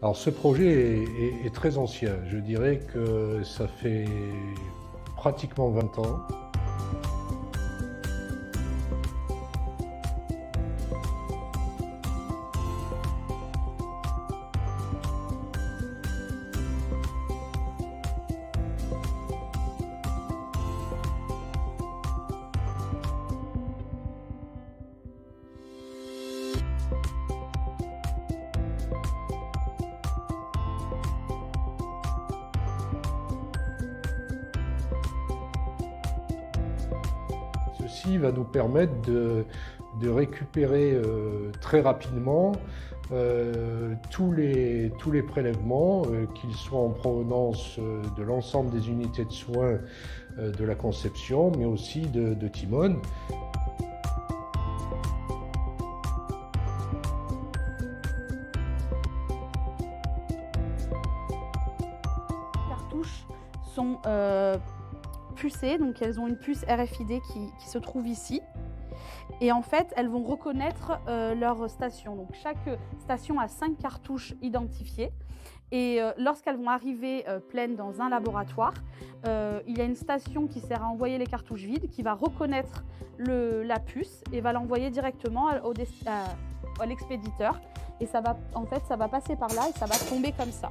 Alors ce projet est très ancien, je dirais que ça fait pratiquement 20 ans. Ceci va nous permettre de récupérer très rapidement tous les prélèvements, qu'ils soient en provenance de l'ensemble des unités de soins de la conception, mais aussi de Timone. Les cartouches sont pucées, donc elles ont une puce RFID qui se trouve ici. Et en fait, elles vont reconnaître leur station. Donc chaque station a 5 cartouches identifiées. Et lorsqu'elles vont arriver pleines dans un laboratoire, il y a une station qui sert à envoyer les cartouches vides, qui va reconnaître la puce et va l'envoyer directement à l'expéditeur. Et ça va, en fait, ça va passer par là et ça va tomber comme ça.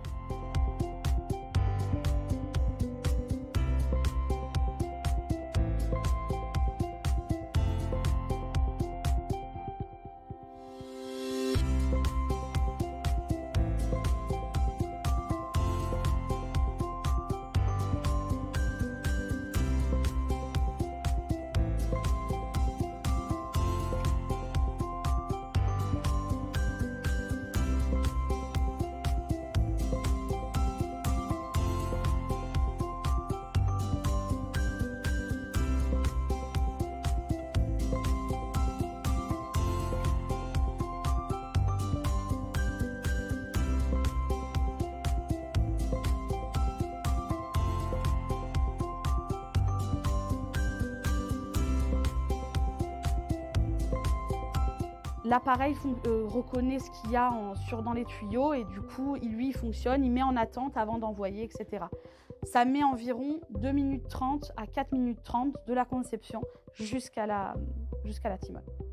L'appareil reconnaît ce qu'il y a dans les tuyaux et du coup, il fonctionne, il met en attente avant d'envoyer, etc. Ça met environ 2 minutes 30 à 4 minutes 30 de la conception jusqu'à la Timone.